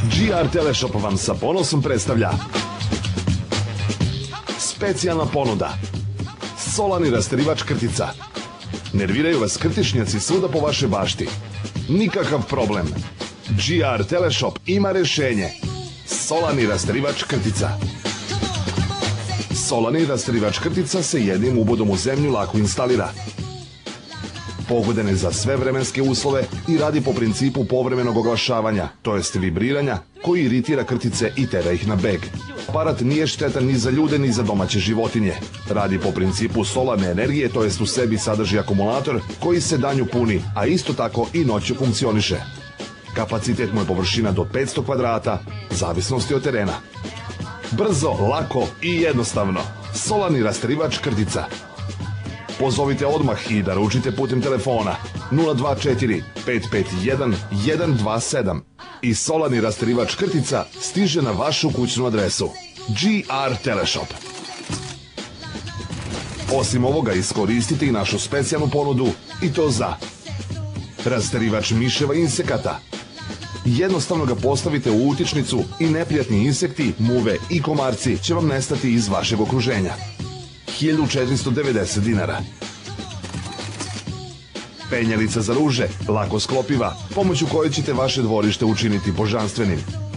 GR Teleshop vam sa ponosom predstavlja specijalna ponuda. Solarni rasterivač krtica. Nerviraju vas krtičnjaci svuda po vašoj bašti? Nikakav problem. GR Teleshop ima rešenje. Solarni rasterivač krtica. Solarni rasterivač krtica se jednim ubodom u zemlju lako instalira. Pogodan je za sve vremenske uslove i radi po principu povremenog oglašavanja, to jest vibriranja, koji iritira krtice i tera ih na beg. Aparat nije štetan ni za ljude ni za domaće životinje. Radi po principu solarne energije, to jest u sebi sadrži akumulator koji se danju puni, a isto tako i noću funkcioniše. Kapacitet mu je površina do 500 kvadrata, zavisnosti od terena. Brzo, lako i jednostavno. Solarni rasterivač krtica. Pozovite odmah i naručite putem telefona 024 551 127 i solarni rasterivač krtica stiže na vašu kućnu adresu. GR Teleshop. Osim ovoga iskoristite i našu specijalnu ponudu i to za rasterivač miševa i insekata. Jednostavno ga postavite u utičnicu i neprijatni insekti, muve i komarci će vam nestati iz vašeg okruženja. 1490 dinara. Penjalica za ruže, lako sklopiva, pomoću koje ćete vaše dvorište učiniti božanstvenim.